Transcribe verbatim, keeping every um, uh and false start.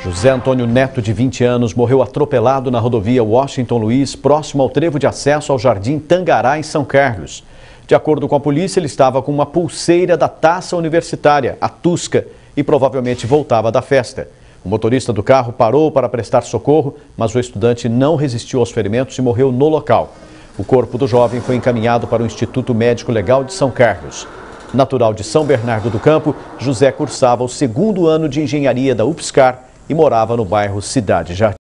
José Antônio Neto, de vinte anos, morreu atropelado na rodovia Washington Luiz, próximo ao trevo de acesso ao Jardim Tangará, em São Carlos. De acordo com a polícia, ele estava com uma pulseira da taça universitária, a Tusca, e provavelmente voltava da festa. O motorista do carro parou para prestar socorro, mas o estudante não resistiu aos ferimentos e morreu no local. O corpo do jovem foi encaminhado para o Instituto Médico Legal de São Carlos. Natural de São Bernardo do Campo, José cursava o segundo ano de engenharia da UFSCar e morava no bairro Cidade Jardim.